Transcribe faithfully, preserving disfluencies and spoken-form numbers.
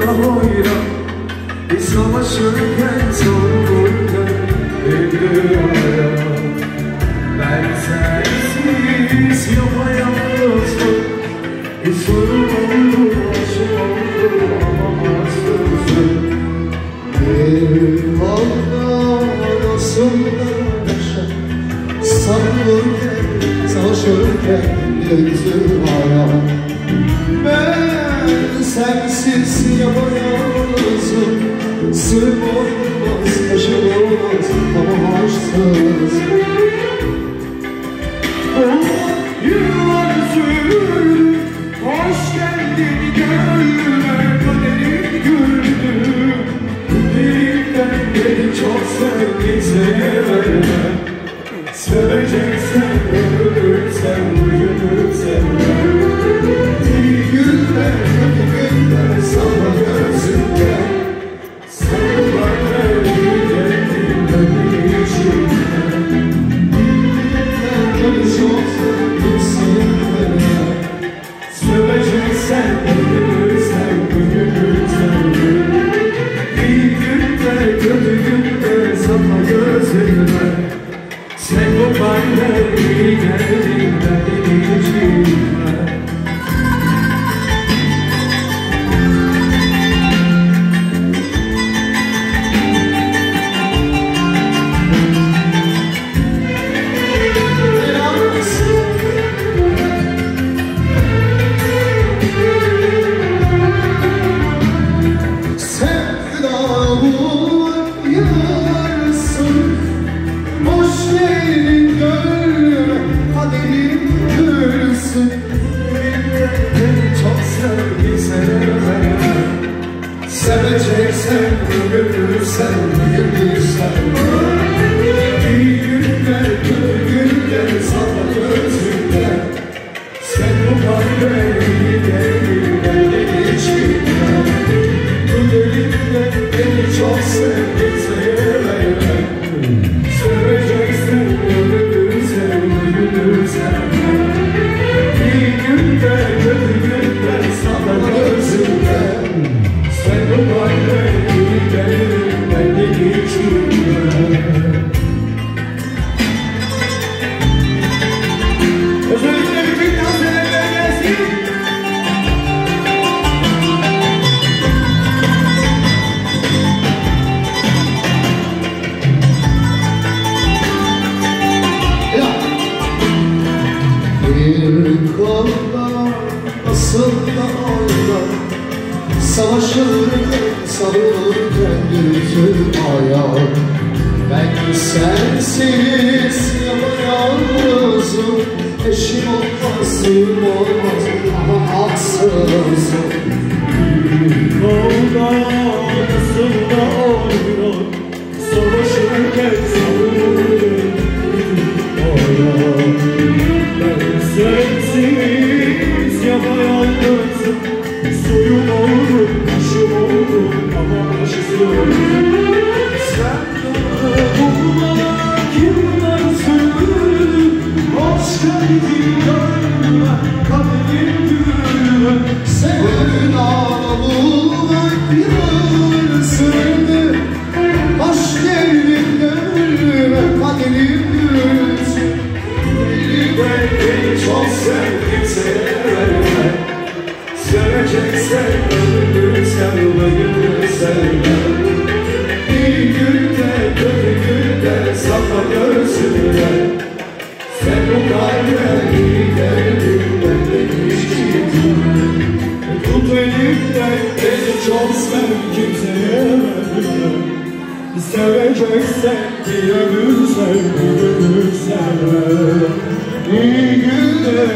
hayran. Bir savaşırken savururken bir dünyaya. Ben sensiz yapayalnızım. Bir sorun oldu, aşım oldu ama haksızım. Bir halda nasıl yaşar, sarılırken, savaşırken bir dünyaya. Ben sensiz yapayalnızım. Sırf olmaz, aşım olmaz ama haksızım. Yıllar sürdü, hoş geldin gönlüme, kaderim güldü. Dilimden beni çok sevdi sevme. Seveceksen ölürsen, uyursan iyi günler, kötü günler sana gözümden. Sen bana iyi geldin benim içimden. Seveceksen ölürsen, ölürsen iyi günde, kötü günde sana gözümle. Sen bu bana iyi geldin benim içimde. Seveceksen, ölürsen, ölürsen iyi günler, kötü günler sana gözümde. Sen bu kalbe iyi geldin benim içimde. Bu delikte beni çok sevdin sevme. Seveceksen, ölürsen, ölürsen iyi günler, kötü günler sana gözümde. Sen bu kalbe iyi geldin benim içimde. Özellikle bütün dans edenler gelsin. Bir kolda nasıl da oynar, savaşırken, sarılırken yüzüm ayağa. Ben sensiz yapayalnızım. Eşim olmaz, suyum olmaz ama haksızım. Bir kolda nasıl da oynar, savaşırken, sarılırken yüzüm ayağa. Ben sensiz yapayalnızım. Suyum oldum, aşım oldum ama aşksızım. Sen bulmana kimler sürdü? Hoş geldin gönlüme, kaderim gülüme. Sevdana bulmak bir ömür sürdü. Hoş geldin gönlüme, kaderim gülüme. Beni çok sevdim sevme. Seveceksen ölürsen, ölürsen iyi günde, kötü günde sana gözümle. Sen bu kalbe iyi geldin benim içimde. Tut elimden beni çok sev, kimseye verme. Seveceksen bir ölürsen, bir ölürsen iyi günde,